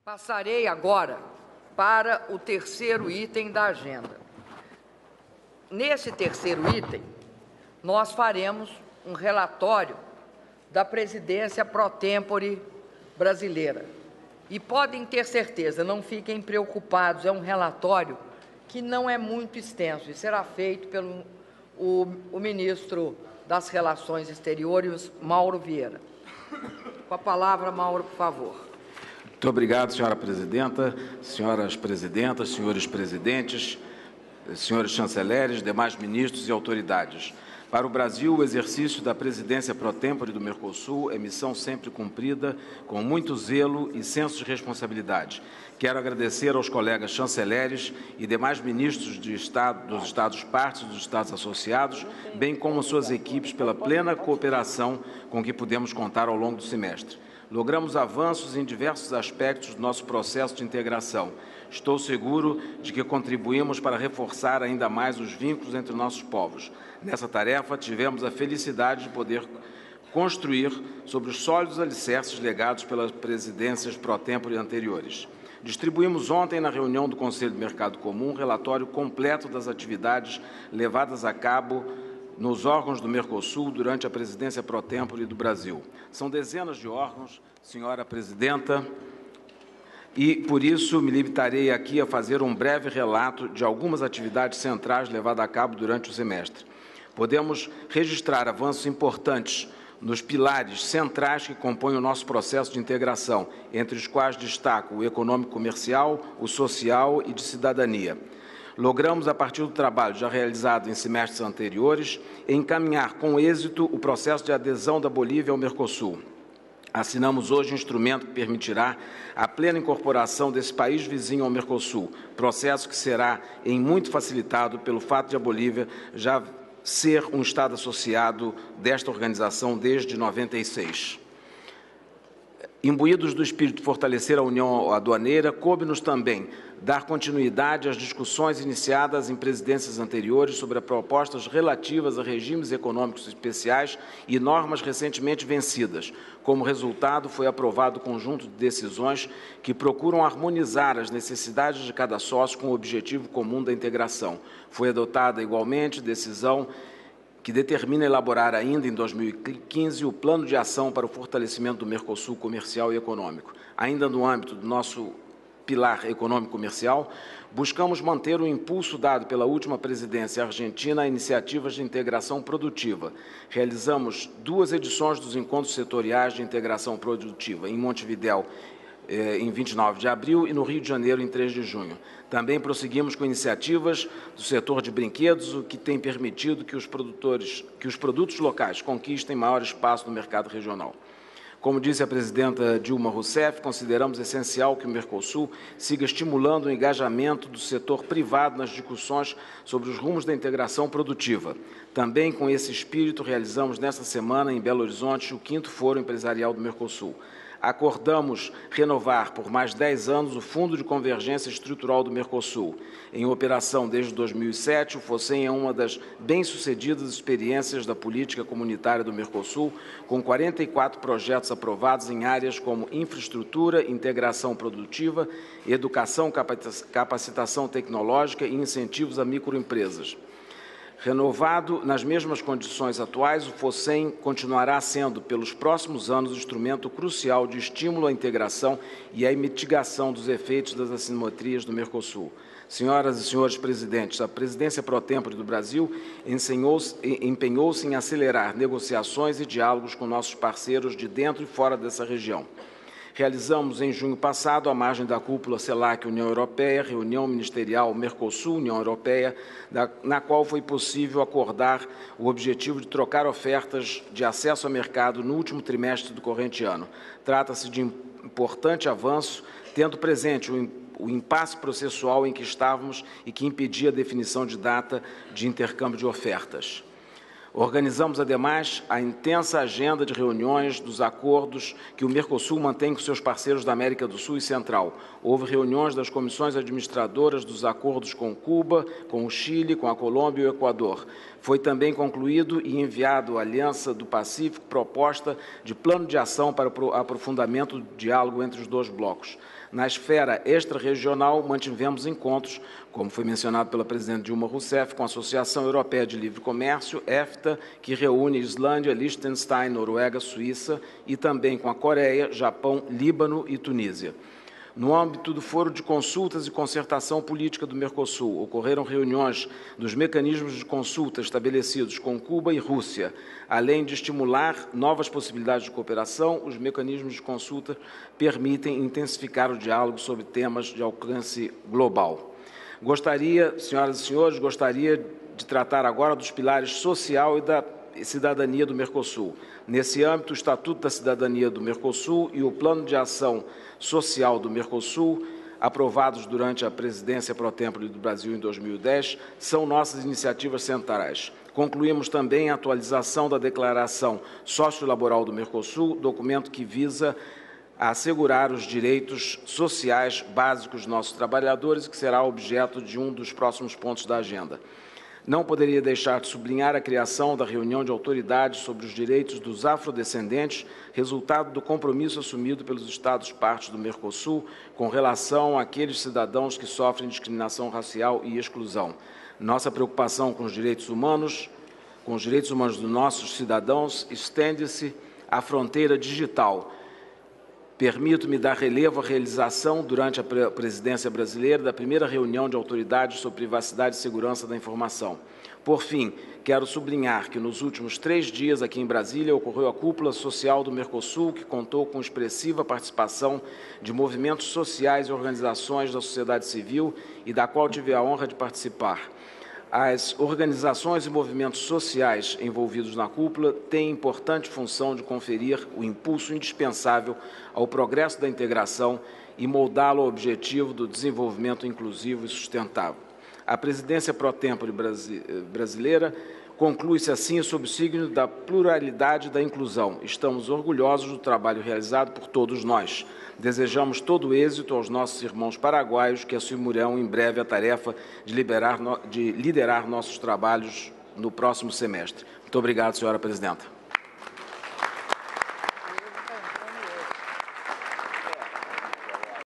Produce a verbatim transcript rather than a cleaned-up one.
Passarei agora para o terceiro item da agenda. Nesse terceiro item, nós faremos um relatório da presidência pro tempore brasileira. E podem ter certeza, não fiquem preocupados, é um relatório que não é muito extenso e será feito pelo o, o ministro das Relações Exteriores, Mauro Vieira. Com a palavra, Mauro, por favor. Muito obrigado, senhora presidenta, senhoras presidentas, senhores presidentes, senhores chanceleres, demais ministros e autoridades. Para o Brasil, o exercício da presidência pro tempore do Mercosul é missão sempre cumprida com muito zelo e senso de responsabilidade. Quero agradecer aos colegas chanceleres e demais ministros de Estado, dos Estados-partes e dos Estados associados, bem como suas equipes, pela plena cooperação com que pudemos contar ao longo do semestre. Logramos avanços em diversos aspectos do nosso processo de integração. Estou seguro de que contribuímos para reforçar ainda mais os vínculos entre nossos povos. Nessa tarefa, tivemos a felicidade de poder construir sobre os sólidos alicerces legados pelas presidências pro tempore anteriores. Distribuímos ontem, na reunião do Conselho do Mercado Comum, um relatório completo das atividades levadas a cabo nos órgãos do Mercosul durante a presidência pro tempore do Brasil. São dezenas de órgãos, senhora presidenta, e, por isso, me limitarei aqui a fazer um breve relato de algumas atividades centrais levadas a cabo durante o semestre. Podemos registrar avanços importantes nos pilares centrais que compõem o nosso processo de integração, entre os quais destaco o econômico-comercial, o social e de cidadania. Logramos, a partir do trabalho já realizado em semestres anteriores, encaminhar com êxito o processo de adesão da Bolívia ao Mercosul. Assinamos hoje um instrumento que permitirá a plena incorporação desse país vizinho ao Mercosul, processo que será em muito facilitado pelo fato de a Bolívia já ser um Estado associado desta organização desde noventa e seis. Imbuídos do espírito de fortalecer a União Aduaneira, coube-nos também dar continuidade às discussões iniciadas em presidências anteriores sobre as propostas relativas a regimes econômicos especiais e normas recentemente vencidas. Como resultado, foi aprovado o conjunto de decisões que procuram harmonizar as necessidades de cada sócio com o objetivo comum da integração. Foi adotada, igualmente, decisão que determina elaborar ainda em dois mil e quinze o plano de ação para o fortalecimento do Mercosul comercial e econômico. Ainda no âmbito do nosso pilar econômico-comercial, buscamos manter o impulso dado pela última presidência argentina a iniciativas de integração produtiva. Realizamos duas edições dos encontros setoriais de integração produtiva, em Montevidéu, em vinte e nove de abril, e no Rio de Janeiro, em três de junho. Também prosseguimos com iniciativas do setor de brinquedos, o que tem permitido que os produtores, que os produtos locais conquistem maior espaço no mercado regional. Como disse a presidenta Dilma Rousseff, consideramos essencial que o Mercosul siga estimulando o engajamento do setor privado nas discussões sobre os rumos da integração produtiva. Também, com esse espírito, realizamos nesta semana, em Belo Horizonte, o quinto Fórum Empresarial do Mercosul. Acordamos renovar por mais dez anos o Fundo de Convergência Estrutural do Mercosul. Em operação desde dois mil e sete, o FOSEM é uma das bem-sucedidas experiências da política comunitária do Mercosul, com quarenta e quatro projetos aprovados em áreas como infraestrutura, integração produtiva, educação, capacitação tecnológica e incentivos a microempresas. Renovado nas mesmas condições atuais, o FOSEM continuará sendo, pelos próximos anos, um instrumento crucial de estímulo à integração e à mitigação dos efeitos das assimetrias do Mercosul. Senhoras e senhores presidentes, a presidência pro tempore do Brasil empenhou-se em acelerar negociações e diálogos com nossos parceiros de dentro e fora dessa região. Realizamos, em junho passado, à margem da cúpula CELAC-União Europeia, reunião ministerial Mercosul-União Europeia, na qual foi possível acordar o objetivo de trocar ofertas de acesso ao mercado no último trimestre do corrente ano. Trata-se de importante avanço, tendo presente o o impasse processual em que estávamos e que impedia a definição de data de intercâmbio de ofertas. Organizamos, ademais, a intensa agenda de reuniões dos acordos que o Mercosul mantém com seus parceiros da América do Sul e Central. Houve reuniões das comissões administradoras dos acordos com Cuba, com o Chile, com a Colômbia e o Equador. Foi também concluído e enviado à Aliança do Pacífico proposta de plano de ação para o aprofundamento do diálogo entre os dois blocos. Na esfera extra-regional, mantivemos encontros, como foi mencionado pela presidente Dilma Rousseff, com a Associação Europeia de Livre Comércio, EFTA, que reúne Islândia, Liechtenstein, Noruega, Suíça, e também com a Coreia, Japão, Líbano e Tunísia. No âmbito do Foro de Consultas e Concertação Política do Mercosul, ocorreram reuniões dos mecanismos de consulta estabelecidos com Cuba e Rússia. Além de estimular novas possibilidades de cooperação, os mecanismos de consulta permitem intensificar o diálogo sobre temas de alcance global. Gostaria, senhoras e senhores, gostaria de tratar agora dos pilares social e da cidadania do Mercosul. Nesse âmbito, o Estatuto da Cidadania do Mercosul e o Plano de Ação Social do Mercosul, aprovados durante a presidência pro tempore do Brasil em dois mil e dez, são nossas iniciativas centrais. Concluímos também a atualização da Declaração Sociolaboral do Mercosul, documento que visa assegurar os direitos sociais básicos dos nossos trabalhadores e que será objeto de um dos próximos pontos da agenda. Não poderia deixar de sublinhar a criação da reunião de autoridades sobre os direitos dos afrodescendentes, resultado do compromisso assumido pelos Estados-partes do Mercosul com relação àqueles cidadãos que sofrem discriminação racial e exclusão. Nossa preocupação com os direitos humanos, com os direitos humanos dos nossos cidadãos, estende-se à fronteira digital. Permito-me dar relevo à realização, durante a presidência brasileira, da primeira reunião de autoridades sobre privacidade e segurança da informação. Por fim, quero sublinhar que nos últimos três dias aqui em Brasília ocorreu a Cúpula Social do Mercosul, que contou com expressiva participação de movimentos sociais e organizações da sociedade civil e da qual tive a honra de participar. As organizações e movimentos sociais envolvidos na cúpula têm importante função de conferir o impulso indispensável ao progresso da integração e moldá-lo ao objetivo do desenvolvimento inclusivo e sustentável. A presidência pro tempore brasileira conclui-se assim sob o signo da pluralidade e da inclusão. Estamos orgulhosos do trabalho realizado por todos nós. Desejamos todo o êxito aos nossos irmãos paraguaios que assumirão em breve a tarefa de, liberar, de liderar nossos trabalhos no próximo semestre. Muito obrigado, senhora presidenta.